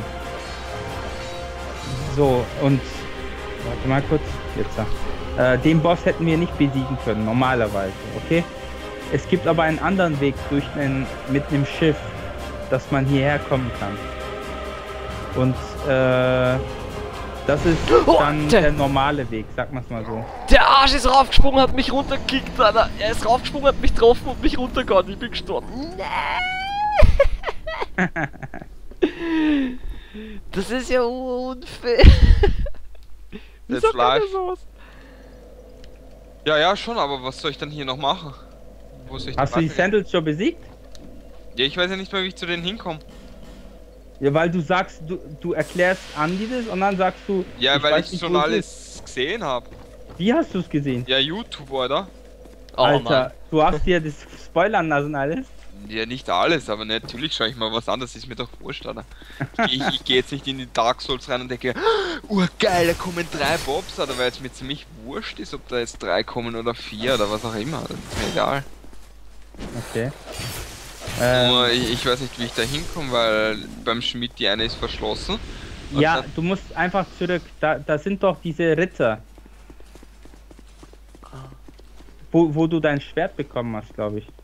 So, und warte mal kurz. Jetzt. Den Boss hätten wir nicht besiegen können, normalerweise, okay? Es gibt aber einen anderen Weg mit einem Schiff, dass man hierher kommen kann. Und das ist dann der normale Weg, sag mal's mal so. Der Arsch ist raufgesprungen, hat mich runtergekickt, Alter. Er ist raufgesprungen, hat mich getroffen und mich runtergehauen. Ich bin gestorben. Nein! Das ist ja unfair. Wieso That's kann er life. sowas? Ja, schon, aber was soll ich dann hier noch machen? Wo soll ich Hast du die weitergehen? Sandals schon besiegt? Ja, ich weiß ja nicht mal, wie ich zu denen hinkomme. Ja, weil du sagst, du erklärst Andi das und dann sagst du... Ja, weil weiß ich nicht, schon wo es ist. alles gesehen habe. Wie hast du es gesehen? Ja, YouTube, oder? Oh, Alter, Mann. du hast dir das spoilern lassen alles. Ja, nicht alles, aber natürlich schaue ich mal was anderes, ist mir doch wurscht, oder? Ich gehe jetzt nicht in die Dark Souls rein und denke, urgeil, da kommen 3 Bobs, oder weil es mir ziemlich wurscht ist, ob da jetzt 3 kommen oder 4 oder was auch immer, das ist mir egal. Okay. Nur ich weiß nicht, wie ich da hinkomme, weil beim Schmied die eine ist verschlossen. Und Ja, dann- du musst einfach zurück. Da sind doch diese Ritter. Wo du dein Schwert bekommen hast, glaube ich.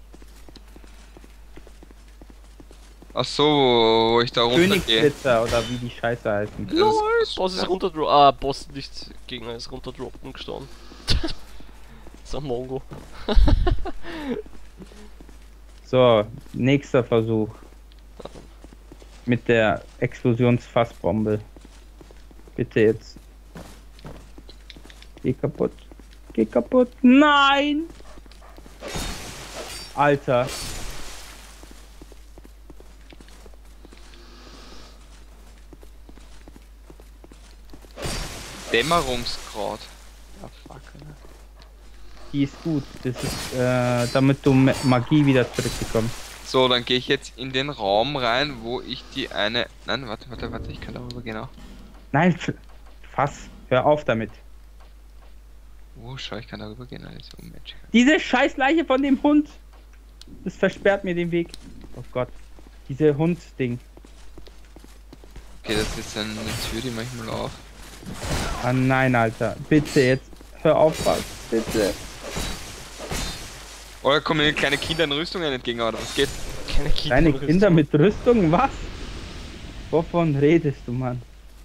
Ach so, wo ich da runtergehe. Königsritter oder wie die Scheiße heißen. Ja, das- Boss ist runterdroppt. Boss nicht Gegner ist runterdroppt und gestorben. So ein Mongo. So, nächster Versuch. Mit der Explosionsfassbombe. Bitte jetzt. Geh kaputt. Geh kaputt. Nein! Alter. Dämmerungsgrad. Ja, fuck, ne? Die ist gut. Das ist, damit du Magie wieder zurückbekommst. So, dann gehe ich jetzt in den Raum rein, wo ich die eine... Nein, warte, ich kann darüber gehen auch. Nein, Fass. Hör auf damit. Oh, schau, ich kann darüber gehen, alles um Magic. Diese Scheißleiche von dem Hund. Das versperrt mir den Weg. Oh Gott. Diese Hund-Ding. Okay, das ist eine Tür, die mach ich mal auf. Ah nein, Alter. Bitte jetzt. Hör auf, Fass. Bitte. Oder kommen mir kleine Kinder in Rüstungen entgegen, oder was geht? Keine Kinder. Deine Kinder mit Rüstung? Was? Wovon redest du, Mann?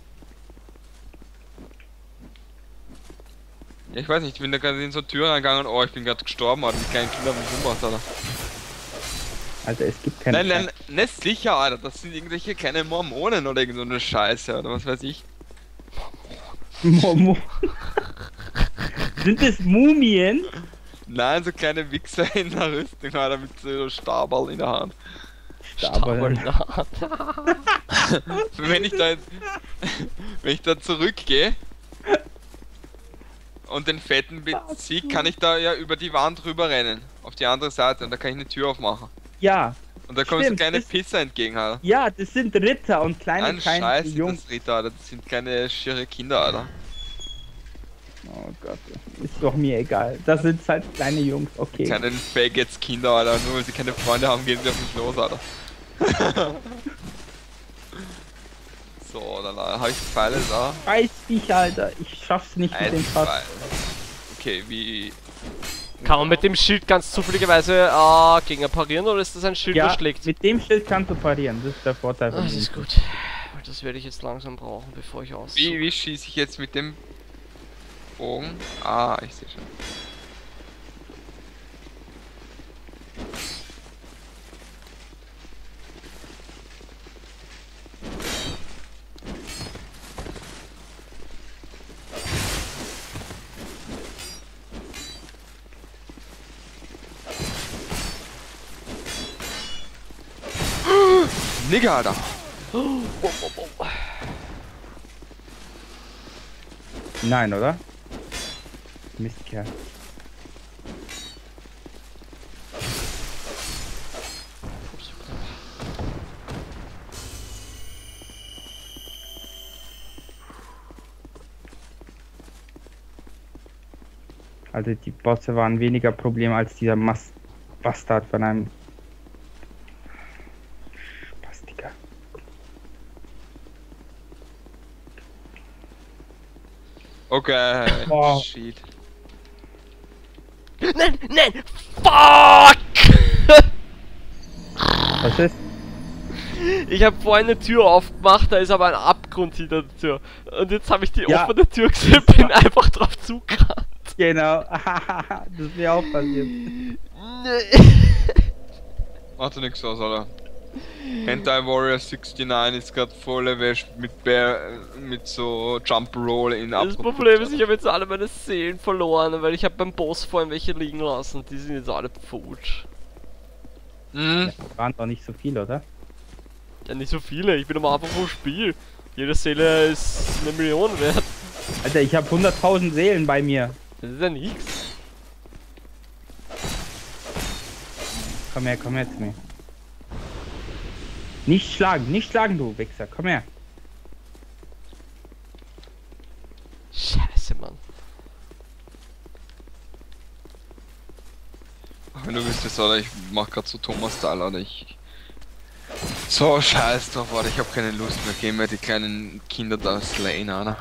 Ja, ich weiß nicht, ich bin da gerade in so eine Tür reingegangen, oh, ich bin gerade gestorben, Alter, die kleinen Kinder haben mich umgebracht, Alter. Alter, es gibt keine... Nein, nicht sicher, Alter, das sind irgendwelche kleine Mormonen oder irgend so eine Scheiße, oder was weiß ich. Momo. Sind es Mumien? Nein, so kleine Wichser in der Rüstung, Alter, mit so Stabal in der Hand. Stabal. Wenn ich da jetzt, wenn ich da zurückgehe und den fetten besiege, kann ich da ja über die Wand rüber rennen. Auf die andere Seite und da kann ich eine Tür aufmachen. Ja. Und da kommen so Stimmt, kleine das- Pisser entgegen, Alter. Ja, das sind Ritter und kleine Nein, Scheiß, Jungs. das Ritter, Alter. Das sind keine schiere Kinder, Alter. Oh Gott, ist doch mir egal. Das sind halt kleine Jungs, okay. Keine Faggots Kinder, Alter. Nur weil sie keine Freunde haben, gehen sie auf mich los, Alter. So, dann habe ich Pfeile da. Weiß dich, Alter. Ich schaff's nicht mit dem Fass. Pfeil. Okay, wie... Kann man mit dem Schild ganz zufälligerweise Gegner parieren oder ist das ein Schild, Ja, das schlägt? mit dem Schild kannst du parieren. Das ist der Vorteil von Das dem ist Schild. gut. Weil das werde ich jetzt langsam brauchen, bevor ich aus. Wie schieße ich jetzt mit dem Bogen? Ah, ich sehe schon. Nigger, Alter. Nein, oder? Mistkerl. Also die Bosse waren weniger Problem als dieser Bastard von einem Spastiker. Okay. Wow. Shit. Nein, nein! Fuck! Was ist? Ich habe vorhin eine Tür aufgemacht, da ist aber ein Abgrund hinter der Tür. Und jetzt habe ich die Ja. offene Tür gesehen, bin einfach drauf zugerannt. Genau. Das ist mir auch passiert. Macht doch nichts aus, Alter. Hentai Warrior 69 ist gerade voll erwischt mit mit so Jump Roll in Das Problem ist, ich habe jetzt alle meine Seelen verloren, weil ich habe beim Boss vorhin welche liegen lassen. Die sind jetzt alle futsch. Mhm. Waren doch nicht so viel, oder? Ja, nicht so viele. Ich bin am Anfang vom Spiel. Jede Seele ist 1 Million wert. Alter, ich habe 100.000 Seelen bei mir. Das ist ja nichts. Komm her zu mir. Nicht schlagen, du Wichser. Komm her. Scheiße, Mann. Wenn du wüsstest, oder ich mach grad so Thomas-Style, oder ich... So, scheiß drauf, Alter, ich hab keine Lust mehr. Gehen wir die kleinen Kinder da slayen, oder?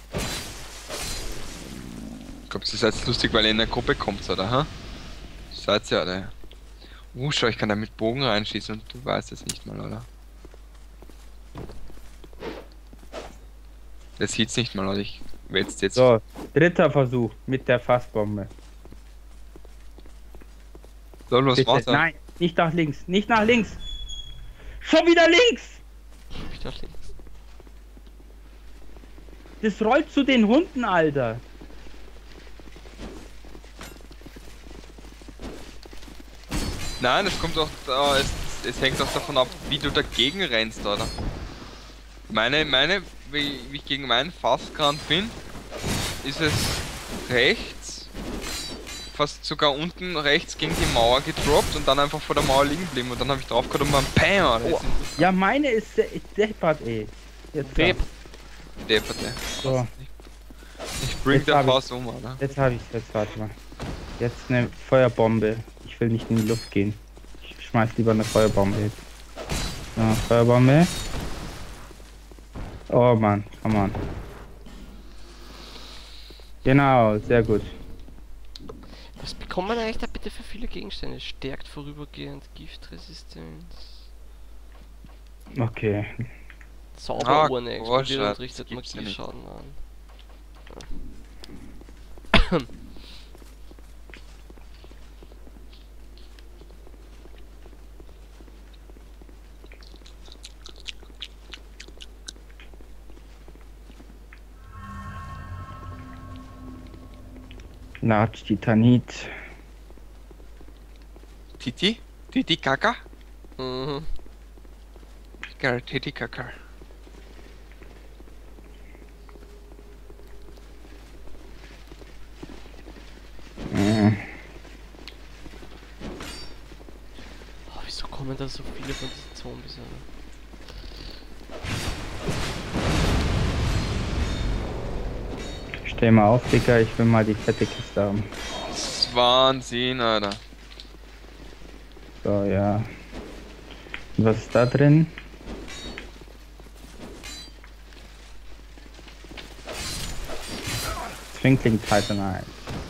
Ich glaub, ihr seid lustig, weil ihr in der Gruppe kommt, oder, ha? Seid ihr, oder? Schau, ich kann da mit Bogen reinschießen und du weißt es nicht mal, oder? Der sieht's nicht mal, oder? Ich wet's jetzt. So, dritter Versuch mit der Fassbombe. Lol, was Bitte. macht er? Nein, nicht nach links, nicht nach links. Schon wieder links. Wieder links. Das rollt zu den Hunden, Alter. Nein, es kommt doch, es hängt doch davon ab, wie du dagegen rennst, oder? Wie ich gegen meinen Fassgrand bin, ist es rechts, fast sogar unten rechts gegen die Mauer gedroppt und dann einfach vor der Mauer liegen geblieben und dann habe ich drauf gehabt und beim Pam, Oh. Ja, meine ist deppert, ey. Jetzt Depp. Depperte. So, Ich bring Jetzt der hab ich- Fass um, oder? jetzt habe ich's, jetzt warte mal. Jetzt eine Feuerbombe. Ich will nicht in die Luft gehen. Ich schmeiß lieber eine Feuerbombe jetzt. So, Feuerbombe. Oh Mann, come on. Genau, sehr gut. Was bekommt man eigentlich da bitte für viele Gegenstände? Stärkt vorübergehend Giftresistenz. Okay. Zauberurne Ah, explodiert Gott, und richtet gibt's ja nicht. Magieschaden an. Large Titanit. Titi? Titi Kaka? Mhm. Geil, Titi Kaka. Oh, wieso kommen da so viele von diesen Zombies an? Stell mal auf, Digga, ich will mal die fette Kiste haben. Das ist Wahnsinn, Alter. So, ja. Und was ist da drin? Twinkling Titanite.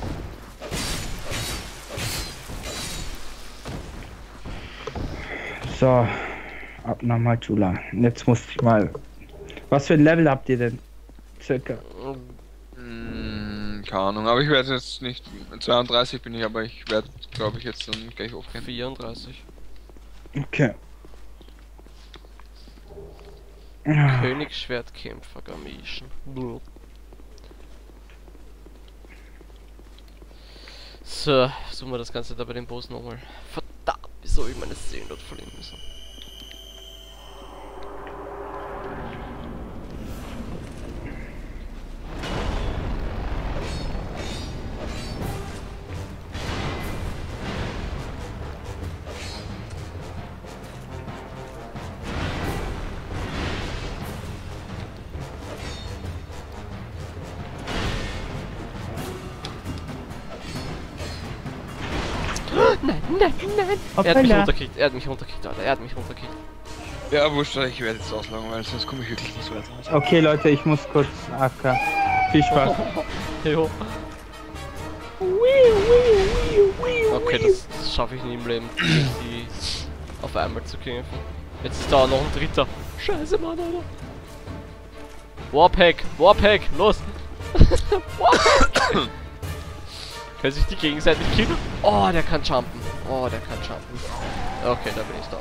So, ab nochmal Chula. Jetzt muss ich mal. Was für ein Level habt ihr denn? Circa. Keine Ahnung, aber ich werde jetzt nicht. 32 bin ich, aber ich werde, glaube ich, jetzt dann gleich hochgehen. 34. Okay. Königsschwertkämpfer Gamation. So, suchen wir das Ganze da bei dem Boss nochmal. Verdammt, wieso ich meine Seelen dort verlieren müssen. Nein. Er hat mich runtergekickt, Alter, er hat mich runtergekickt. Ja, wurscht, ich werde jetzt ausloggen, weil sonst komme ich wirklich nicht weiter. Okay, Leute, ich muss kurz AK. Viel Spaß. Jo. Okay, das schaffe ich nie im Leben, die auf einmal zu kämpfen. Jetzt ist da noch ein dritter. Scheiße, Mann, Alter. Warpack, los! Warpack! Können sich die gegenseitig killen? Oh, der kann jumpen. Okay, da bin ich da.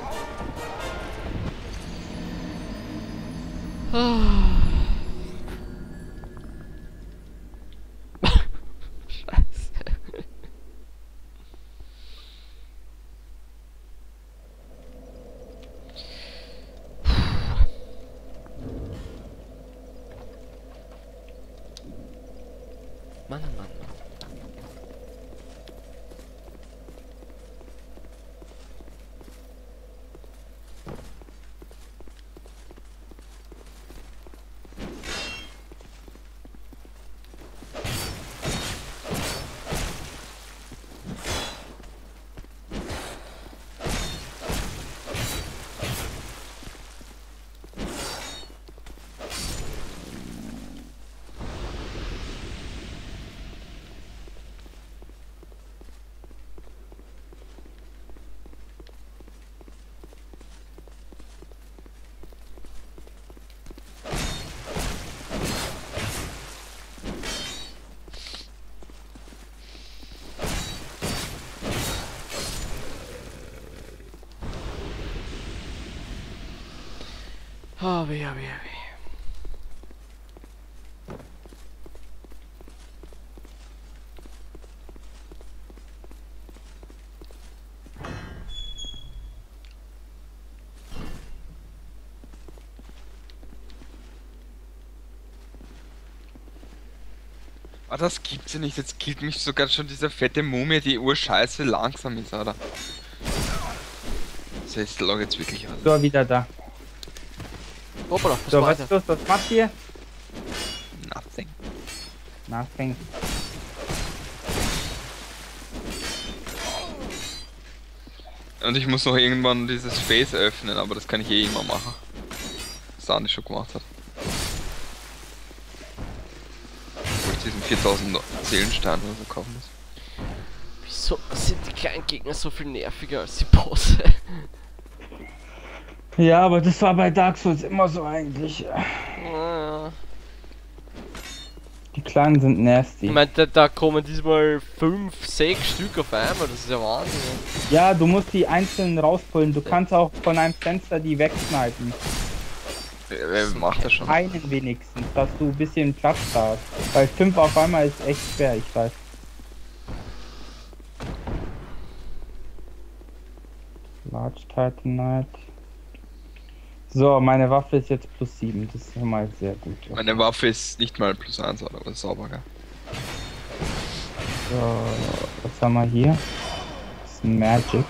Scheiße. Mann. Oh, weh. Ah, das gibt's ja nicht, jetzt killt mich sogar schon diese fette Mumie, die urscheiße langsam ist, oder? Das heißt, log jetzt wirklich an. So, wieder da. Hoppala, So, was ist los? Was macht ihr? Nothing. Und ich muss noch irgendwann dieses Face öffnen, aber das kann ich eh immer machen. Was Sani schon gemacht hat. Wo ich diesen 4000 Seelenstein oder so kaufen muss. Wieso sind die kleinen Gegner so viel nerviger als die Bosse? Ja, aber das war bei Dark Souls immer so eigentlich. Ja. Die Kleinen sind nasty. Ich meine, da kommen diesmal 5, 6 Stück auf einmal, das ist ja Wahnsinn. Ja, du musst die einzeln rauspullen. Du kannst auch von einem Fenster die wegsnipen. Wer macht das schon? Einen wenigstens, dass du ein bisschen Platz hast. Weil 5 auf einmal ist echt schwer, ich weiß. Charge Titanite. So, meine Waffe ist jetzt +7, das ist schon mal sehr gut. Ja. Meine Waffe ist nicht mal +1, aber sauber, gell? So, was haben wir hier? Das ist ein Magic.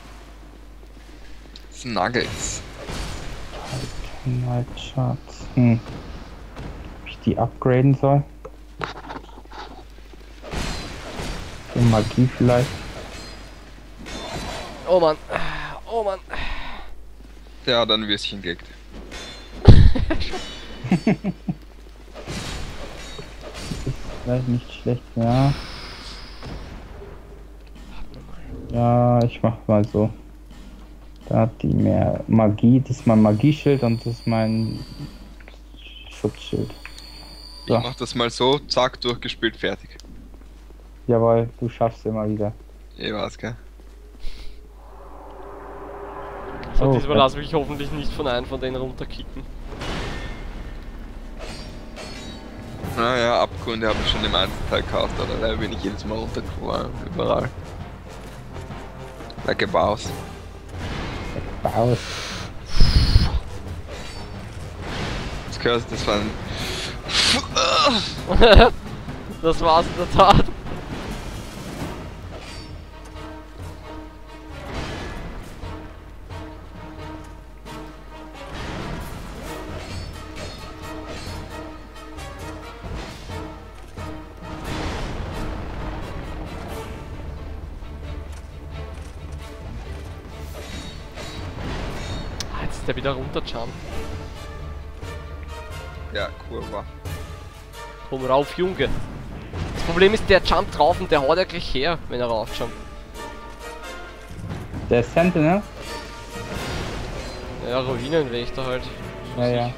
Snuggles. Titanite Shards. Ob ich die upgraden soll? Die Magie vielleicht. Oh Mann. Oh Mann. Der hat ein Würstchen gelegt. Vielleicht nicht schlecht, ja. Ja, ich mach mal so. Da hat die mehr Magie, das ist mein Magieschild und das ist mein Schutzschild. So. Ich mach das mal so, zack, durchgespielt, fertig. Jawohl, du schaffst immer wieder. Ich weiß, gell? So, Oh, diesmal ja. lass mich hoffentlich nicht von einem von denen runterkicken. Naja, Abgründe habe ich schon im Einzelteil gekauft, oder? Da bin ich jedes Mal runtergefahren, überall. Like a boss. Baus. Das war ein... Das war's in der Tat. Jetzt ist der wieder runterjumpt. Ja, Kurva. Komm rauf, Junge. Das Problem ist, der jumpt drauf und der haut ja gleich her, wenn er raufjumpt. Der Sentinel? Ja, Ruinenwächter halt. Ja, ja.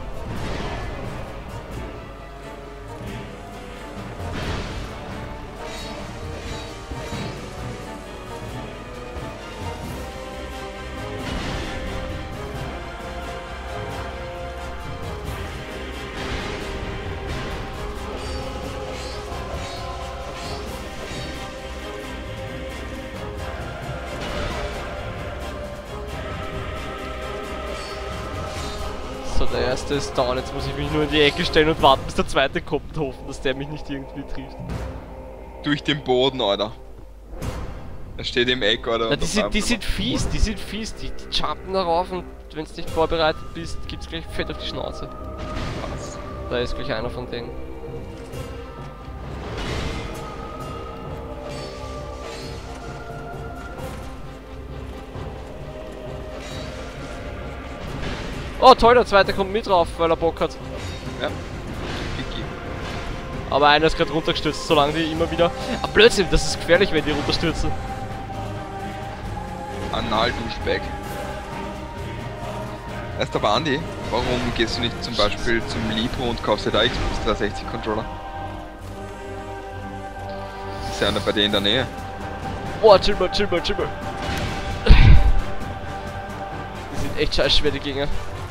So, der erste ist down. Jetzt muss ich mich nur in die Ecke stellen und warten, bis der zweite kommt und hoffen, dass der mich nicht irgendwie trifft. Durch den Boden, Alter. Er steht im Eck, Alter. Na, und die auf sind einmal- fies, die jumpen darauf und wenn du nicht vorbereitet bist, gibt's gleich fett auf die Schnauze. Was? Da ist gleich einer von denen. Oh toll, der zweite kommt mit drauf, weil er Bock hat. Ja. Vicky. Aber einer ist gerade runtergestürzt, solange die immer wieder... Ah, Blödsinn, das ist gefährlich, wenn die runterstürzen. Anal-Duschbag. Erst aber Andi, warum gehst du nicht zum Beispiel zum Libro und kaufst dir da Xbox 360 Controller? Ist ja einer bei dir in der Nähe. Oh, chill mal. Die sind echt scheiß schwer, die Gegner.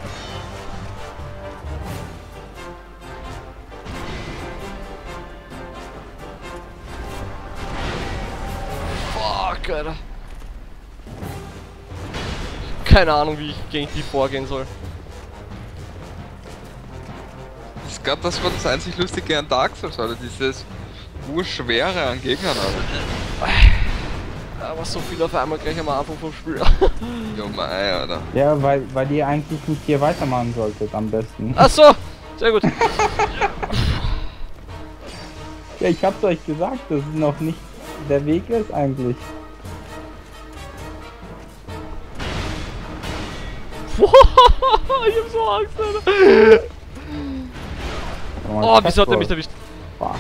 Fuck, Alter. Keine Ahnung, wie ich gegen die vorgehen soll. Ich glaube, das war das einzig Lustige an Dark Souls, oder? Dieses Urschwere an Gegnern, Alter. Aber so viel auf einmal gleich am Anfang vom Spiel. Jo mei, Alter. Ja, weil ihr eigentlich nicht hier weitermachen solltet am besten. Achso, sehr gut. Ja, ich hab's euch gesagt, dass es noch nicht der Weg ist eigentlich. Ich hab so Angst, Alter. Oh, wieso hat er mich erwischt? Fuck.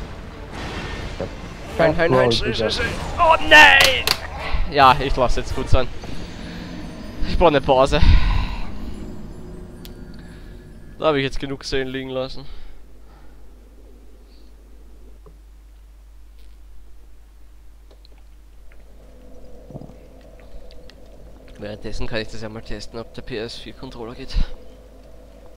Nein, schnell. Oh nein! Ja, ich lasse jetzt gut sein. Ich brauche eine Pause. Da habe ich jetzt genug Seelen liegen lassen. Währenddessen kann ich das ja mal testen, ob der PS4-Controller geht.